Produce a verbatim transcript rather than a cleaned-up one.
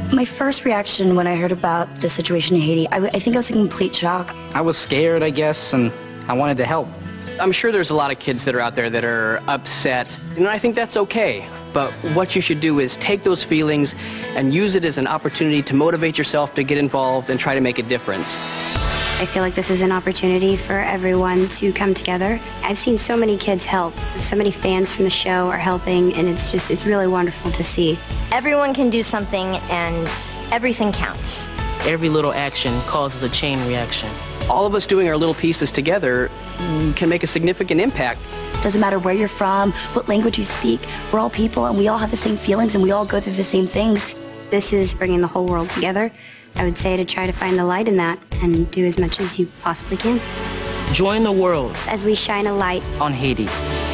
My first reaction when I heard about the situation in Haiti, I, I think I was in complete shock. I was scared, I guess, and I wanted to help. I'm sure there's a lot of kids that are out there that are upset, and I think that's okay. But what you should do is take those feelings and use it as an opportunity to motivate yourself to get involved and try to make a difference. I feel like this is an opportunity for everyone to come together. I've seen so many kids help. So many fans from the show are helping, and it's just, it's really wonderful to see. Everyone can do something, and everything counts. Every little action causes a chain reaction. All of us doing our little pieces together can make a significant impact. Doesn't matter where you're from, what language you speak, we're all people and we all have the same feelings and we all go through the same things. This is bringing the whole world together. I would say to try to find the light in that and do as much as you possibly can. Join the world as we shine a light on Haiti.